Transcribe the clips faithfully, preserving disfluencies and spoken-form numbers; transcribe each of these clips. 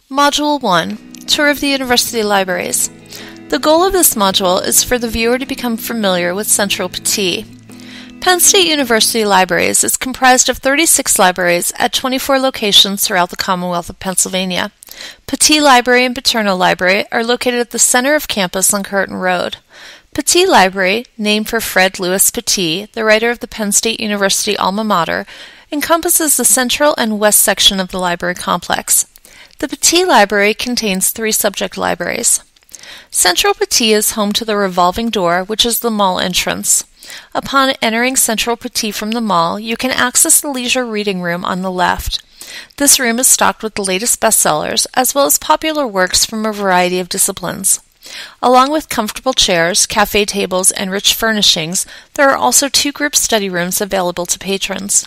Module one. Tour of the University Libraries. The goal of this module is for the viewer to become familiar with Central Pattee. Penn State University Libraries is comprised of thirty-six libraries at twenty-four locations throughout the Commonwealth of Pennsylvania. Pattee Library and Paterno Library are located at the center of campus on Curtin Road. Pattee Library, named for Fred Lewis Pattee, the writer of the Penn State University alma mater, encompasses the central and west section of the library complex. The Pattee Library contains three subject libraries. Central Pattee is home to the revolving door, which is the mall entrance. Upon entering Central Pattee from the mall, you can access the leisure reading room on the left. This room is stocked with the latest bestsellers, as well as popular works from a variety of disciplines. Along with comfortable chairs, cafe tables, and rich furnishings, there are also two group study rooms available to patrons.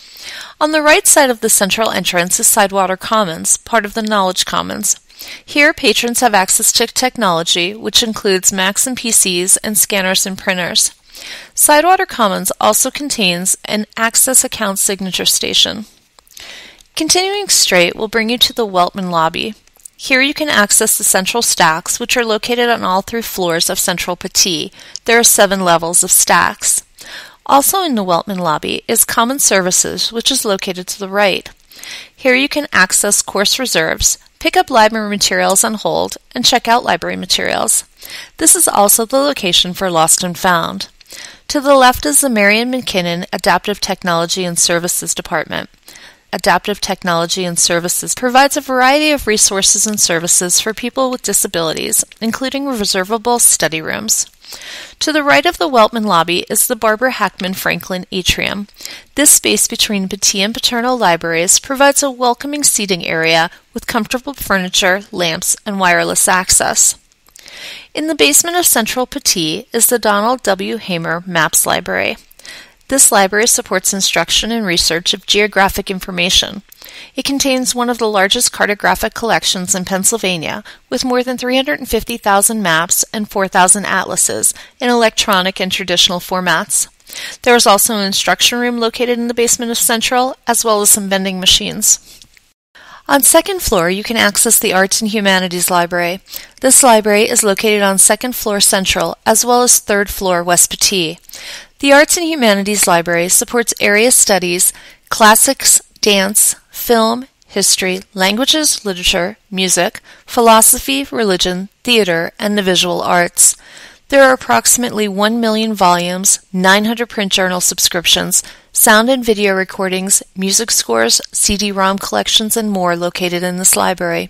On the right side of the central entrance is Sidewater Commons, part of the Knowledge Commons. Here, patrons have access to technology, which includes Macs and P Cs and scanners and printers. Sidewater Commons also contains an Access Account Signature Station. Continuing straight will bring you to the Weltman Lobby. Here you can access the central stacks, which are located on all three floors of Central Pattee. There are seven levels of stacks. Also in the Weltman Lobby is Common Services, which is located to the right. Here you can access course reserves, pick up library materials on hold, and check out library materials. This is also the location for Lost and Found. To the left is the Marion McKinnon Adaptive Technology and Services Department. Adaptive Technology and Services provides a variety of resources and services for people with disabilities, including reservable study rooms. To the right of the Weltman Lobby is the Barbara Hackman Franklin Atrium. This space between Pattee and Paterno libraries provides a welcoming seating area with comfortable furniture, lamps, and wireless access. In the basement of Central Pattee is the Donald W. Hamer Maps Library. This library supports instruction and research of geographic information. It contains one of the largest cartographic collections in Pennsylvania, with more than three hundred fifty thousand maps and four thousand atlases in electronic and traditional formats. There is also an instruction room located in the basement of Central, as well as some vending machines. On second floor, you can access the Arts and Humanities Library. This library is located on second floor Central, as well as third floor West Pattee. The Arts and Humanities Library supports area studies, classics, dance, film, history, languages, literature, music, philosophy, religion, theater, and the visual arts. There are approximately one million volumes, nine hundred print journal subscriptions, sound and video recordings, music scores, C D ROM collections, and more located in this library.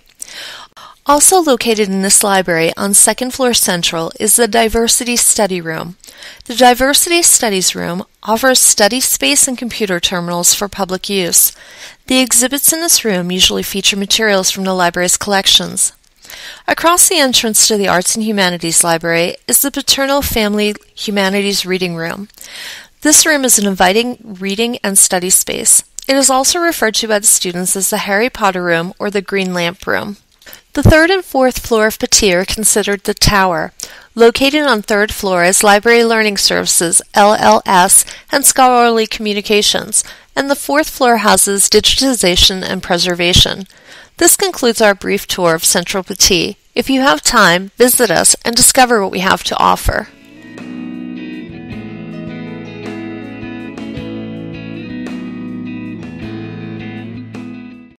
Also located in this library on second floor Central is the Diversity Study Room. The Diversity Studies Room offers study space and computer terminals for public use. The exhibits in this room usually feature materials from the library's collections. Across the entrance to the Arts and Humanities Library is the Paterno Family Humanities Reading Room. This room is an inviting reading and study space. It is also referred to by the students as the Harry Potter Room or the Green Lamp Room. The third and fourth floor of Pattee are considered the Tower. Located on third floor is Library Learning Services, L L S, and Scholarly Communications, and the fourth floor houses Digitization and Preservation. This concludes our brief tour of Central Pattee. If you have time, visit us and discover what we have to offer.